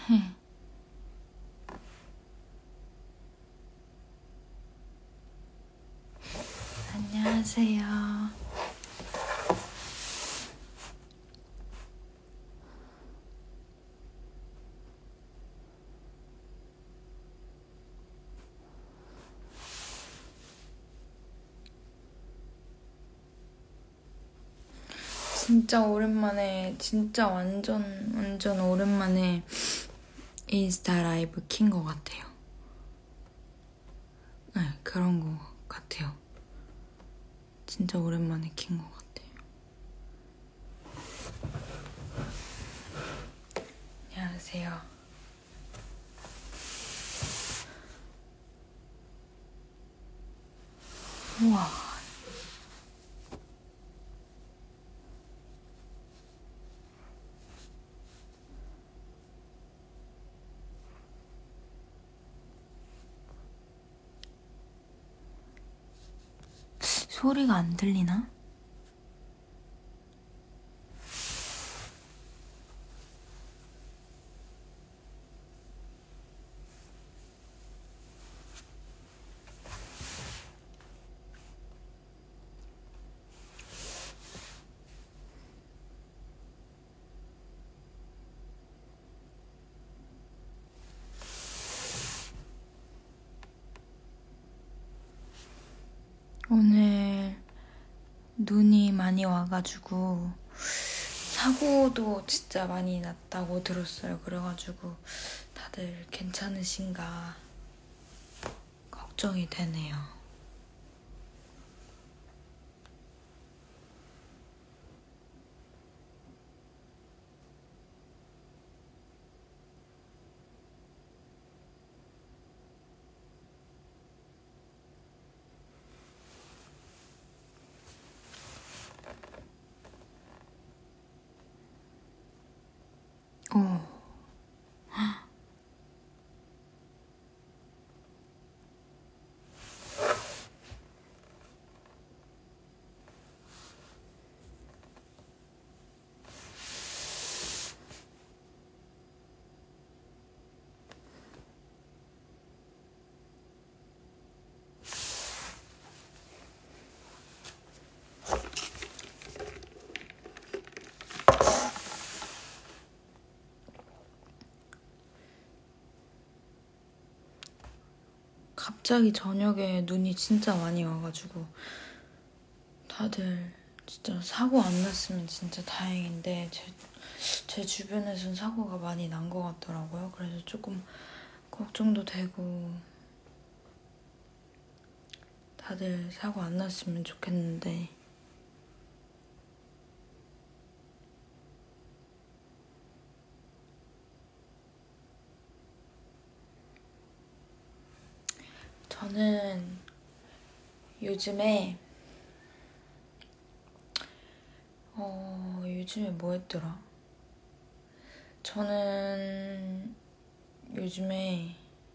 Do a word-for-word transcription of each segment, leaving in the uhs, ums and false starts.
안녕하세요. 진짜 오랜만에, 진짜 완전 완전 오랜만에 인스타 라이브 킨 것 같아요. 네, 그런 것 같아요. 진짜 오랜만에 킨 것 같아요. 안녕하세요. 우와. 소리가 안 들리나? 오늘 눈이 많이 와가지고 사고도 진짜 많이 났다고 들었어요. 그래가지고 다들 괜찮으신가 걱정이 되네요. 오. 갑자기 저녁에 눈이 진짜 많이 와가지고 다들 진짜 사고 안 났으면 진짜 다행인데 제, 제 주변에선 사고가 많이 난 것 같더라고요. 그래서 조금 걱정도 되고 다들 사고 안 났으면 좋겠는데 저는 요즘에 어 요즘에 뭐 했더라? 저는 요즘에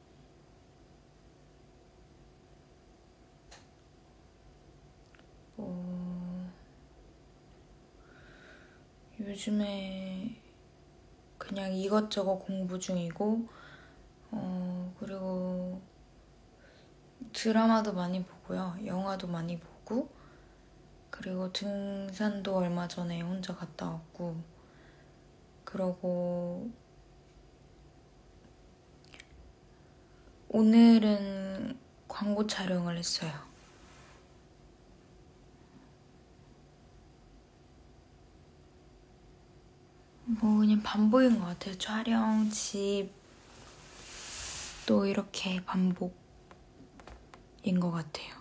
어 요즘에 그냥 이것저것 공부 중이고 어 그리고 드라마도 많이 보고요. 영화도 많이 보고 그리고 등산도 얼마 전에 혼자 갔다 왔고 그러고 오늘은 광고 촬영을 했어요. 뭐 그냥 반복인 것 같아요. 촬영, 집, 또 이렇게 반복인 것 같아요.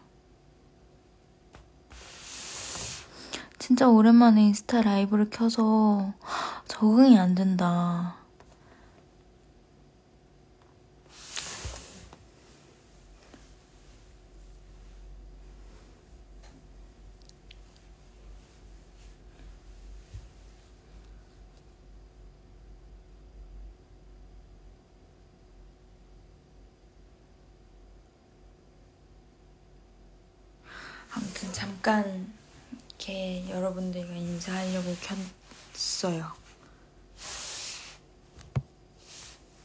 진짜 오랜만에 인스타 라이브를 켜서 적응이 안 된다. 아무튼 잠깐 이렇게 여러분들과 인사하려고 켰어요.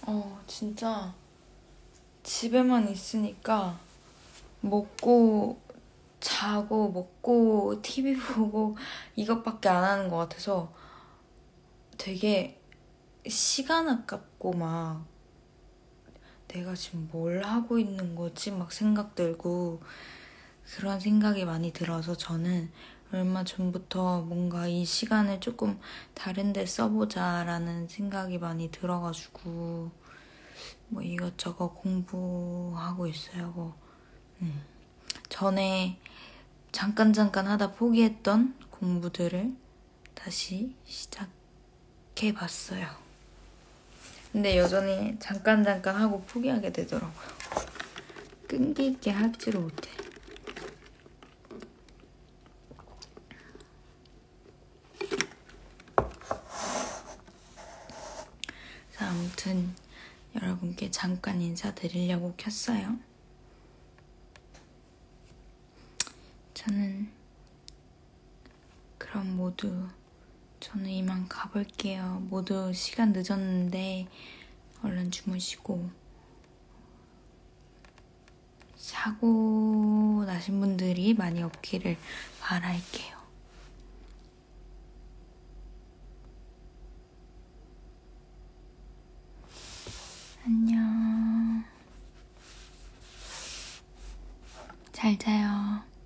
어, 진짜 집에만 있으니까 먹고 자고 먹고 티비 보고 이것밖에 안 하는 것 같아서 되게 시간 아깝고 막 내가 지금 뭘 하고 있는 거지? 막 생각 들고 그런 생각이 많이 들어서 저는 얼마 전부터 뭔가 이 시간을 조금 다른 데 써보자라는 생각이 많이 들어가지고 뭐 이것저것 공부하고 있어요. 뭐 음. 전에 잠깐 잠깐 하다 포기했던 공부들을 다시 시작해봤어요. 근데 여전히 잠깐 잠깐 하고 포기하게 되더라고요. 끈기 있게 하지를 못해. 아무튼 여러분께 잠깐 인사드리려고 켰어요. 저는 그럼 모두 저는 이만 가볼게요. 모두 시간 늦었는데 얼른 주무시고 사고 나신 분들이 많이 없기를 바랄게요. 안녕. 잘 자요.